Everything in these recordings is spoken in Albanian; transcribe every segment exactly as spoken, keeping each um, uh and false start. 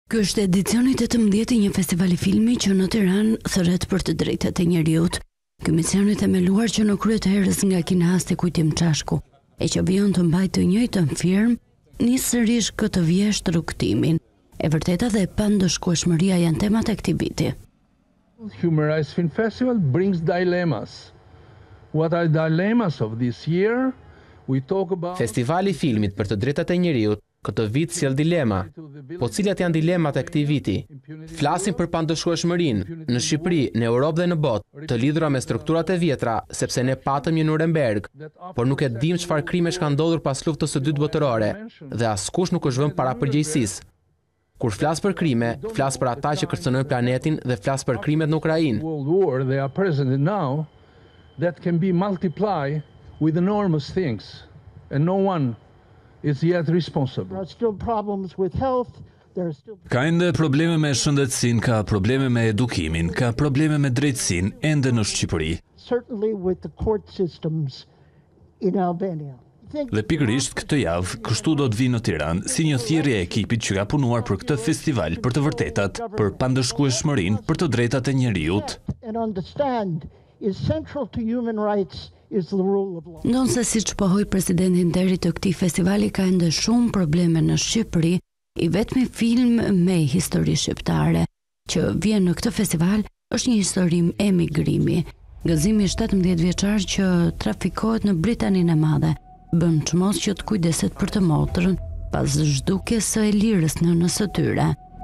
Ky është edicioni tetëmbëdhjetë i një festivali filmi që në Tiranë thërret për të drejtat e njeriut. Ky mision i themeluar që në krye të herës nga kinasti Kujtim Çashku, e që vijon të mbajë të njëjtën firmë, nis sërish këtë vjesht rrugëtimin. E vërteta dhe e pandëshkueshmëria janë temat e këtij viti. Humorized Film Festival brings dilemmas. What are dilemmas of this year? We talk about Festivali i filmit për të drejtat e njeriut këtë vit sjell dilema. Po cilat janë dilemat e këtij viti? Flasim për pandëshkueshmërinë në Shqipëri, në Europë dhe në botë, të lidhura me strukturat e vjetra, sepse ne patëm një Nuremberg, por nuk e dim çfarë krimesh kanë ndodhur pas luftës së dytë botërore, dhe askush nuk është vënë para përgjegjësisë. Kur flas për krime, flas për ata që kërcënojnë planetin dhe flas për krimet në Ukrainë. World War they are present now that can be multiplied with enormous things and no one is yet responsible. There are still problems with health. There are still Ka ende probleme me shëndetësinë, ka probleme me edukimin, ka probleme me drejtësinë ende në Shqipëri. certainly with the court systems in Albania. Dhe pikërisht këtë javë, kështu do të vi në Tiranë si një thirrje e ekipit që ka punuar për këtë festival për të vërtetat, për pandëshkueshmërinë, për të drejtat e njeriut. And understand is central to human rights is the rule of law. Ndonë se si që pohoj presidentin deri të këtij festivali ka ende shumë probleme në Shqipëri, i vetmi film me histori shqiptare që vjen në këtë festival është një historim emigrimi. Gëzimi shtatëmbëdhjetë vjeçar që trafikohet në Britaninë e Madhe bën çmos që të kujdeset për të motrën pas zhdukjes së Elirës në nënës së tyre.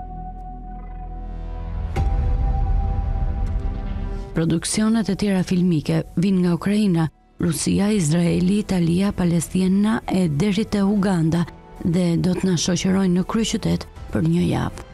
Produksionet e tjera filmike vijnë nga Ukraina, Rusia, Izraeli, Italia, Palestina e deri te Uganda dhe do të na shoqërojnë në kryeqytet për një javë.